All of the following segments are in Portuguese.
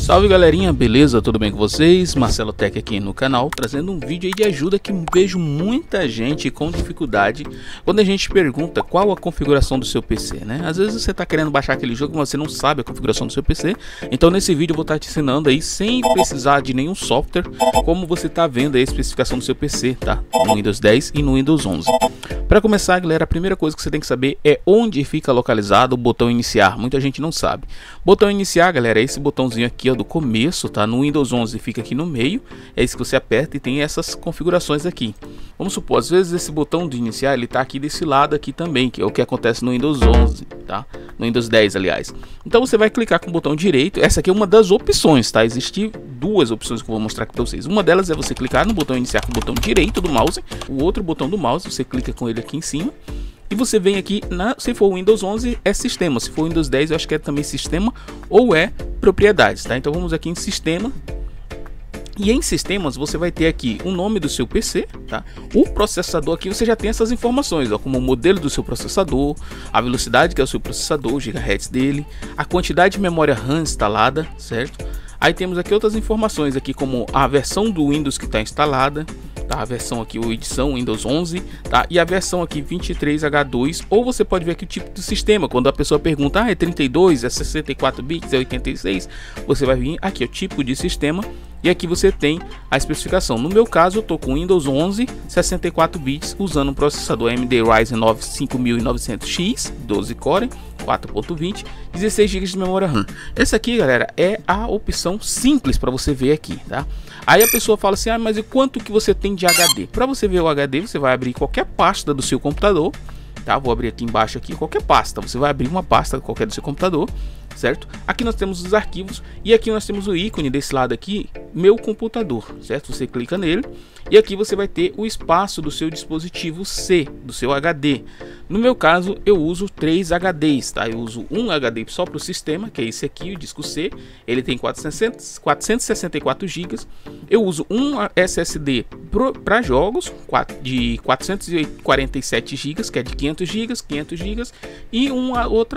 Salve galerinha, beleza? Tudo bem com vocês? Marcelo Tech aqui no canal, trazendo um vídeo aí de ajuda que vejo muita gente com dificuldade quando a gente pergunta qual a configuração do seu PC, né? Às vezes você tá querendo baixar aquele jogo, mas você não sabe a configuração do seu PC. Então nesse vídeo eu vou estar te ensinando aí, sem precisar de nenhum software, como você tá vendo aí a especificação do seu PC, tá? No Windows 10 e no Windows 11. Para começar, galera, a primeira coisa que você tem que saber é onde fica localizado o botão iniciar. Muita gente não sabe. Botão iniciar, galera, é esse botãozinho aqui, ó, do começo, tá? No Windows 11 fica aqui no meio, é isso que você aperta e tem essas configurações aqui. Vamos supor, às vezes esse botão de iniciar, ele tá aqui desse lado aqui também, que é o que acontece no Windows 11, tá? No Windows 10, aliás. Então você vai clicar com o botão direito. Essa aqui é uma das opções, tá? Existem duas opções que eu vou mostrar aqui para vocês. Uma delas é você clicar no botão iniciar com o botão direito do mouse. O outro botão do mouse, você clica com ele aqui em cima. E você vem aqui, se for Windows 11 é sistema, se for Windows 10 eu acho que é também sistema ou é propriedades, tá? Então vamos aqui em sistema. E em sistemas você vai ter aqui o nome do seu PC, tá? O processador aqui você já tem essas informações, ó, como o modelo do seu processador, a velocidade que é o seu processador, gigahertz dele, a quantidade de memória RAM instalada, certo? Aí temos aqui outras informações aqui, como a versão do Windows que está instalada, tá? A versão aqui, o edição Windows 11, tá? E a versão aqui 23H2, ou você pode ver aqui o tipo de sistema. Quando a pessoa pergunta, é 32, é 64 bits, é 86, você vai vir aqui o tipo de sistema. E aqui você tem a especificação. No meu caso, eu tô com Windows 11 64 bits usando um processador AMD Ryzen 9 5900X, 12 core, 4.20, 16 GB de memória RAM. Essa aqui, galera, é a opção simples para você ver aqui, tá? Aí a pessoa fala assim: mas e quanto que você tem de HD? Para você ver o HD, você vai abrir qualquer pasta do seu computador, tá? Vou abrir aqui embaixo aqui qualquer pasta. Você vai abrir uma pasta qualquer do seu computador, certo? Aqui nós temos os arquivos e aqui nós temos o ícone desse lado aqui, meu computador, certo? Você clica nele e aqui você vai ter o espaço do seu dispositivo C, do seu HD. No meu caso eu uso 3 HDs, tá? Eu uso um HD só para o sistema, que é esse aqui, o disco C. Ele tem 464 GB. Eu uso um SSD para jogos de 447 GB, que é de 500 GB, e um outro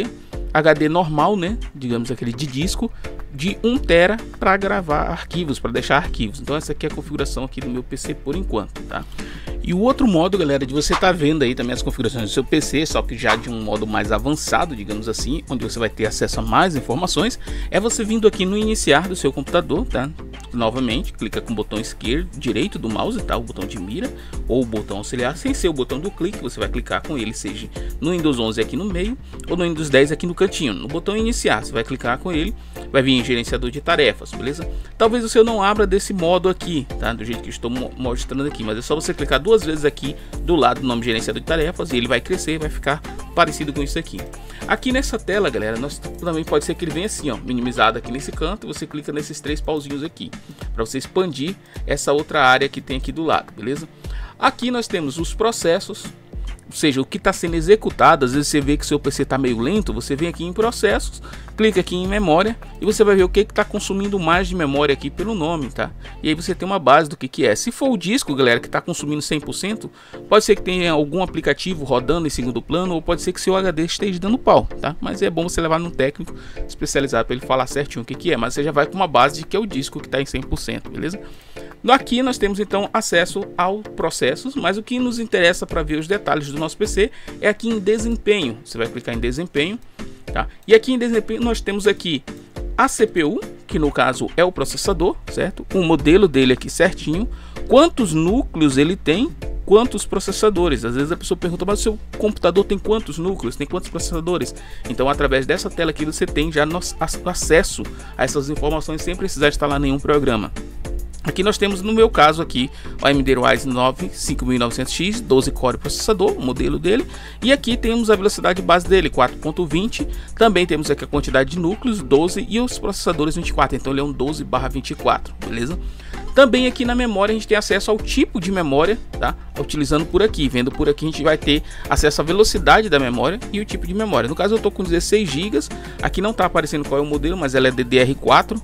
HD normal, né, digamos aquele de disco, de 1 TB para gravar arquivos, para deixar arquivos. Então essa aqui é a configuração aqui do meu PC por enquanto, tá? E o outro modo, galera, de você tá vendo aí também as configurações do seu PC, só que já de um modo mais avançado, digamos assim, onde você vai ter acesso a mais informações, é você vindo aqui no iniciar do seu computador, tá? Novamente, clica com o botão esquerdo, direito do mouse, tá? O botão de mira ou o botão auxiliar, sem ser o botão do clique, você vai clicar com ele, seja no Windows 11 aqui no meio ou no Windows 10 aqui no cantinho. No botão iniciar, você vai clicar com ele, vai vir em gerenciador de tarefas, beleza? Talvez o seu não abra desse modo aqui, tá? Do jeito que eu estou mostrando aqui, mas é só você clicar duas vezes aqui do lado do nome gerenciador de tarefas e ele vai crescer, vai ficar parecido com isso aqui. Aqui nessa tela, galera, nós também pode ser que ele venha assim, ó, minimizado aqui nesse canto, e você clica nesses 3 pauzinhos aqui, para você expandir essa outra área que tem aqui do lado, beleza? Aqui nós temos os processos, ou seja, o que está sendo executado. Às vezes você vê que seu PC está meio lento, você vem aqui em processos, clica aqui em memória e você vai ver o que está consumindo mais de memória aqui pelo nome, tá? E aí você tem uma base do que é. Se for o disco, galera, que está consumindo 100%, pode ser que tenha algum aplicativo rodando em segundo plano, ou pode ser que seu HD esteja dando pau, tá? Mas é bom você levar num técnico especializado para ele falar certinho o que é, mas você já vai com uma base de que é o disco que está em 100%, beleza? Aqui nós temos então acesso aos processos, mas o que nos interessa para ver os detalhes do nosso PC é aqui em desempenho. Você vai clicar em desempenho, tá? E aqui em desempenho nós temos aqui a CPU, que no caso é o processador, certo? O modelo dele aqui certinho, quantos núcleos ele tem, quantos processadores. Às vezes a pessoa pergunta: mas o seu computador tem quantos núcleos, tem quantos processadores? Então através dessa tela aqui você tem já acesso a essas informações sem precisar instalar nenhum programa. Aqui nós temos, no meu caso aqui, o AMD Ryzen 9 5900X, 12 core processador, o modelo dele. E aqui temos a velocidade base dele, 4.20. Também temos aqui a quantidade de núcleos, 12, e os processadores 24. Então ele é um 12/24, beleza? Também aqui na memória a gente tem acesso ao tipo de memória, tá? Utilizando por aqui, vendo por aqui a gente vai ter acesso à velocidade da memória e o tipo de memória. No caso eu tô com 16 GB, aqui não tá aparecendo qual é o modelo, mas ela é DDR4.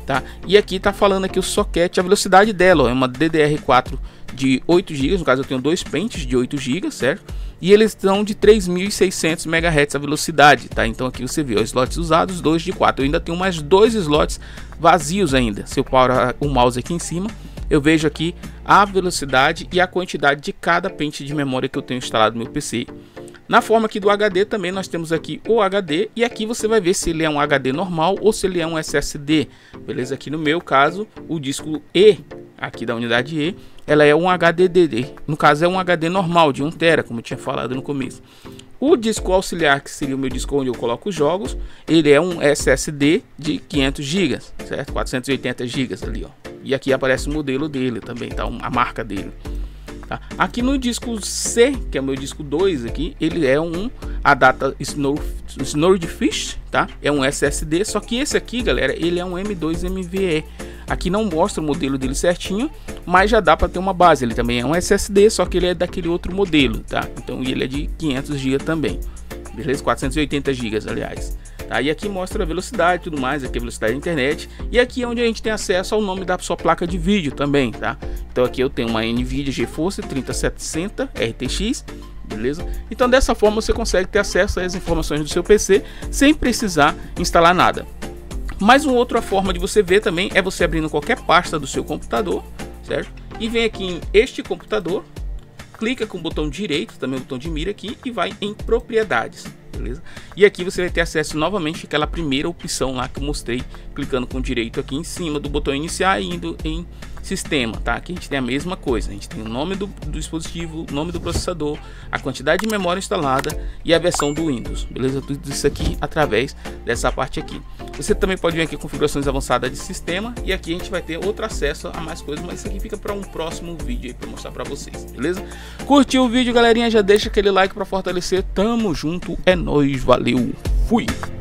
tá? E aqui tá falando aqui o socket, a velocidade dela, ó, é uma DDR4 de 8 GB, no caso eu tenho dois pentes de 8 GB, certo? E eles estão de 3.600 MHz a velocidade, tá? Então aqui você vê os slots usados, 2 de 4. Eu ainda tenho mais 2 slots vazios ainda. Se eu parar o mouse aqui em cima, eu vejo aqui a velocidade e a quantidade de cada pente de memória que eu tenho instalado no meu PC. Na forma aqui do HD também nós temos aqui o HD, e aqui você vai ver se ele é um HD normal ou se ele é um SSD, beleza? Aqui no meu caso, o disco E, aqui da unidade E, ela é um HDD, no caso é um HD normal de 1 TB, como eu tinha falado no começo. O disco auxiliar, que seria o meu disco onde eu coloco os jogos, ele é um SSD de 500 GB, certo? 480 GB ali, ó. E aqui aparece o modelo dele também, tá? A marca dele. Tá? Aqui no disco C, que é o meu disco 2 aqui, ele é um Adata Swordfish, tá? É um SSD, só que esse aqui, galera, ele é um M2 MVE. Aqui não mostra o modelo dele certinho, mas já dá para ter uma base. Ele também é um SSD, só que ele é daquele outro modelo, tá? Então ele é de 500 GB também, beleza? 480 GB, aliás. Tá? E aqui mostra a velocidade e tudo mais, aqui a velocidade da internet. E aqui é onde a gente tem acesso ao nome da sua placa de vídeo também, tá? Então aqui eu tenho uma NVIDIA GeForce 3060 RTX, beleza? Então dessa forma você consegue ter acesso às informações do seu PC sem precisar instalar nada. Mas uma outra forma de você ver também é você abrindo qualquer pasta do seu computador, certo? E vem aqui em este computador, clica com o botão direito, também o botão de mira aqui, e vai em propriedades, beleza? E aqui você vai ter acesso novamente àquela primeira opção lá que eu mostrei, clicando com o direito aqui em cima do botão iniciar e indo em sistema, tá? Aqui a gente tem a mesma coisa, a gente tem o nome do dispositivo, o nome do processador, a quantidade de memória instalada e a versão do Windows, beleza? Tudo isso aqui através dessa parte aqui. Você também pode vir aqui configurações avançadas de sistema, e aqui a gente vai ter outro acesso a mais coisas, mas isso aqui fica para um próximo vídeo aí para mostrar para vocês, beleza? Curtiu o vídeo, galerinha? Já deixa aquele like para fortalecer. Tamo junto, é nóis, valeu, fui!